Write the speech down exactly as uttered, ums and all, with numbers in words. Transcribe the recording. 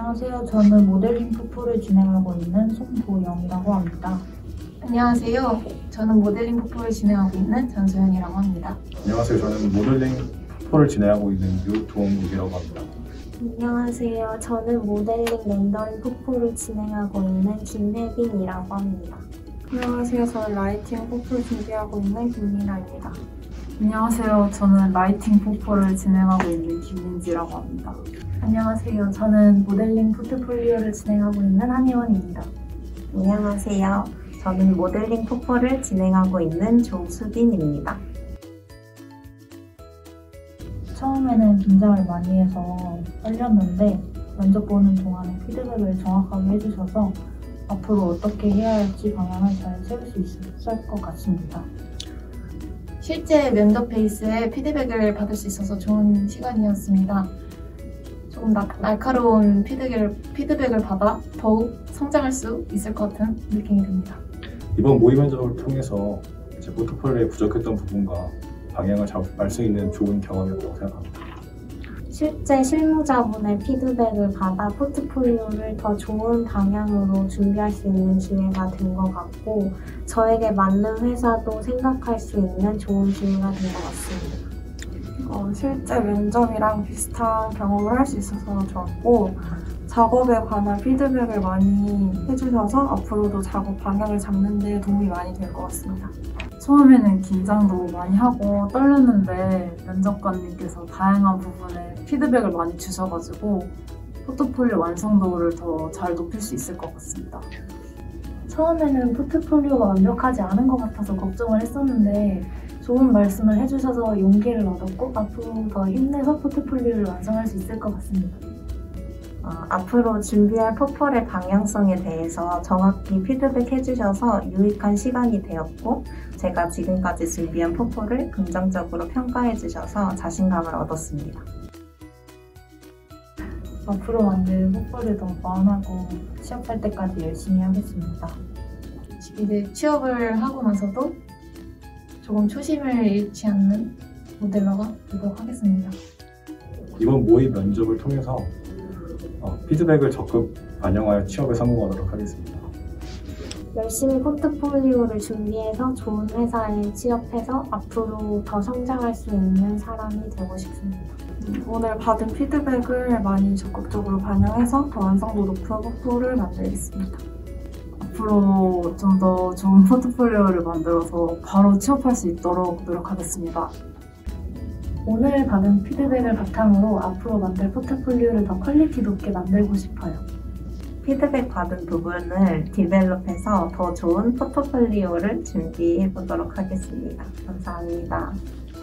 안녕하세요. 저는 모델링 포포를 진행하고 있는 송보영이라고 합니다. 안녕하세요. 저는 모델링 포포를 진행하고 있는 전소연이라고 합니다. 안녕하세요. 저는 모델링 포포를 진행하고 있는 유동욱이라고 합니다. 안녕하세요. 저는 모델링 렌더링 포포를 진행하고 있는 김혜빈이라고 합니다. 안녕하세요. 저는 라이팅 포포를 준비하고 있는 김민아입니다. 안녕하세요. 저는 라이팅 포포를 진행하고 있는 김민지라고 합니다. 안녕하세요. 저는 모델링 포트폴리오를 진행하고 있는 한혜원입니다. 안녕하세요. 저는 모델링 포포를 진행하고 있는 조수빈입니다. 처음에는 긴장을 많이 해서 떨렸는데 면접 보는 동안에 피드백을 정확하게 해주셔서 앞으로 어떻게 해야 할지 방향을 잘 세울 수 있을 것 같습니다. 실제 면접 베이스에 피드백을 받을 수 있어서 좋은 시간이었습니다. 조금 나, 날카로운 피드백을, 피드백을 받아 더욱 성장할 수 있을 것 같은 느낌이 듭니다. 이번 모의 면접을 통해서 제 포트폴리오에 부족했던 부분과 방향을 잡을 수 있는 좋은 경험이었다고 생각합니다. 실제 실무자분의 피드백을 받아 포트폴리오를 더 좋은 방향으로 준비할 수 있는 기회가 된 것 같고 저에게 맞는 회사도 생각할 수 있는 좋은 기회가 된 것 같습니다. 어, 실제 면접이랑 비슷한 경험을 할 수 있어서 좋았고 작업에 관한 피드백을 많이 해주셔서 앞으로도 작업 방향을 잡는 데 도움이 많이 될 것 같습니다. 처음에는 긴장도 많이 하고 떨렸는데 면접관님께서 다양한 부분에 피드백을 많이 주셔가지고 포트폴리오 완성도를 더 잘 높일 수 있을 것 같습니다. 처음에는 포트폴리오가 완벽하지 않은 것 같아서 걱정을 했었는데 좋은 말씀을 해주셔서 용기를 얻었고 앞으로 더 힘내서 포트폴리오를 완성할 수 있을 것 같습니다. 어, 앞으로 준비할 포폴의 방향성에 대해서 정확히 피드백해 주셔서 유익한 시간이 되었고 제가 지금까지 준비한 포폴을 긍정적으로 평가해 주셔서 자신감을 얻었습니다. 앞으로 만들 포폴을 더 마음하고 취업할 때까지 열심히 하겠습니다. 이제 취업을 하고 나서도 조금 초심을 잃지 않는 모델러가 되도록 하겠습니다. 이번 모의 면접을 통해서 어, 피드백을 적극 반영하여 취업에 성공하도록 하겠습니다. 열심히 포트폴리오를 준비해서 좋은 회사에 취업해서 앞으로 더 성장할 수 있는 사람이 되고 싶습니다. 오늘 받은 피드백을 많이 적극적으로 반영해서 더 완성도 높은 포포를 만들겠습니다. 앞으로 좀 더 좋은 포트폴리오를 만들어서 바로 취업할 수 있도록 노력하겠습니다. 오늘 받은 피드백을 바탕으로 앞으로 만들 포트폴리오를 더 퀄리티 높게 만들고 싶어요. 피드백 받은 부분을 디벨롭해서 더 좋은 포트폴리오를 준비해 보도록 하겠습니다. 감사합니다.